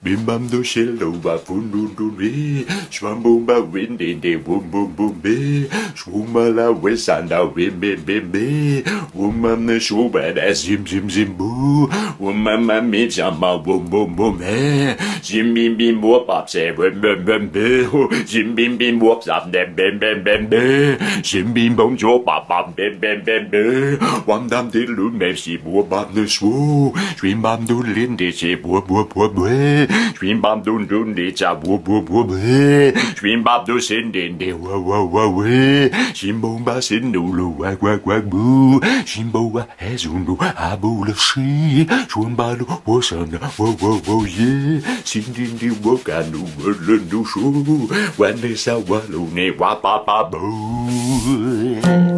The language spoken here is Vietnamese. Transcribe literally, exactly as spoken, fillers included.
Bim bam do shello ba fun dun dun be, shwam boom ba win din de boom boom boom be, shwuma la wesanda bim bim bim be, woman the show bad as zim zim zim boo, woman ma mi jama boom boom boom be, zim bim bim whoop up say bim bim bim be, zim bim bim whoops up them bim bim bim be, zim bim bong jo ba bam bim bim bim be, one dam did loon me si boo bam the swoo, swim bam do lin de si boo boo boo boo. Swim bam dun dun de cha bua bua bua bê. Swim bam do sin din de wa wa wa we. Shimbo ba sin du lu wa wa wa bu. Shimbo wa he zun du ha bu le shi. Shun ba lu wo san wo wo wo ye. Sin din di wo ka nu wo lun du shu. Wan de sa wa lu ne wa pa pa bu.